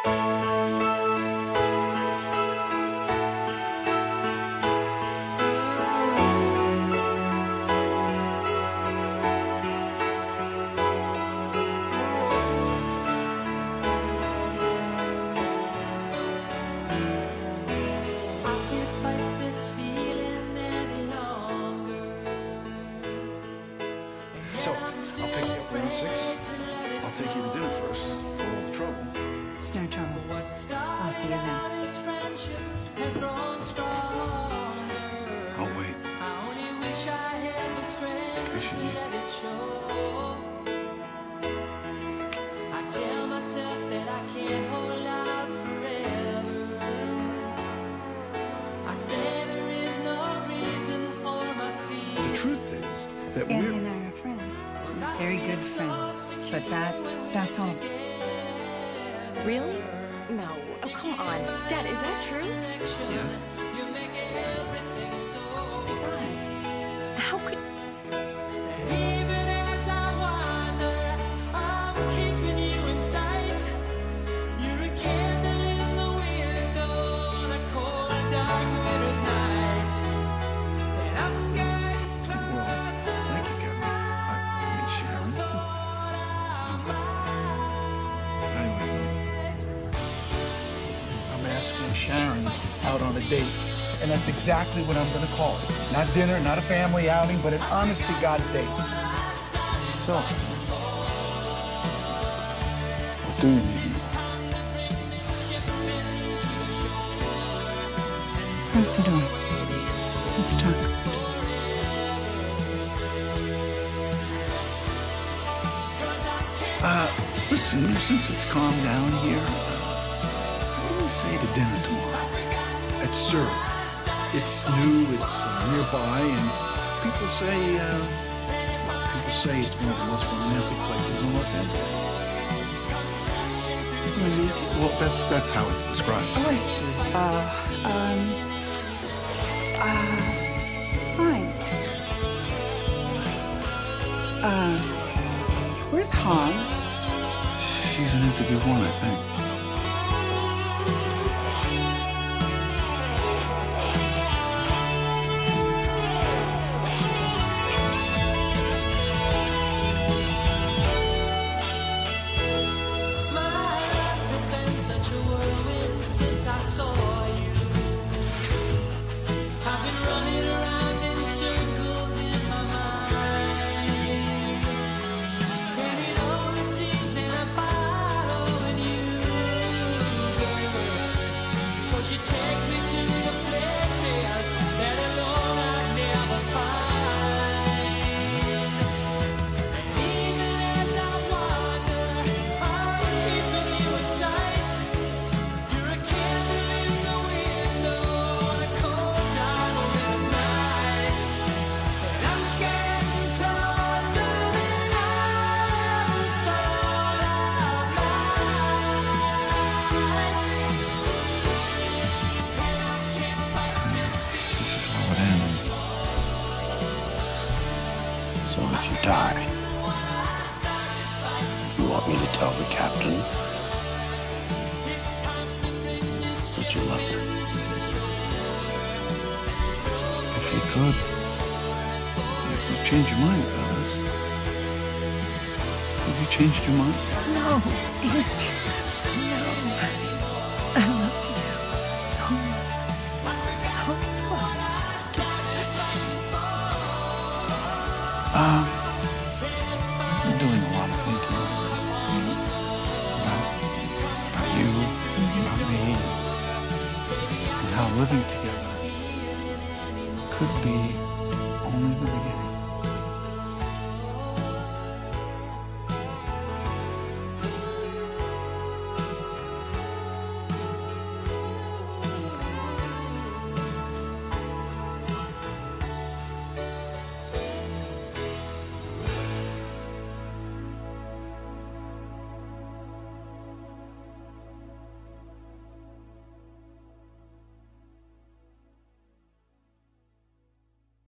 That's all. Really? No. Oh, come on. Dad, is that true? Yeah. God. How could... Sharon out on a date, and that's exactly what I'm going to call it. Not dinner, not a family outing, but an honest-to-God date. So, what do you need? Close the door. Let's talk. Listen, since it's calmed down here, say to dinner tomorrow. It's served. It's new, it's nearby, and people say it's one of the most romantic places in Los Angeles. Romantic? Well, that's how it's described. Oh, I see. Fine. Where's Hobbs? She's an interview one, I think. Die. You want me to tell the captain that you love her? If you could. You'd change your mind, fellas. Have you changed your mind? No, Inc. No. I love you so much. I've been doing a lot of thinking about you, about me, and how living together could be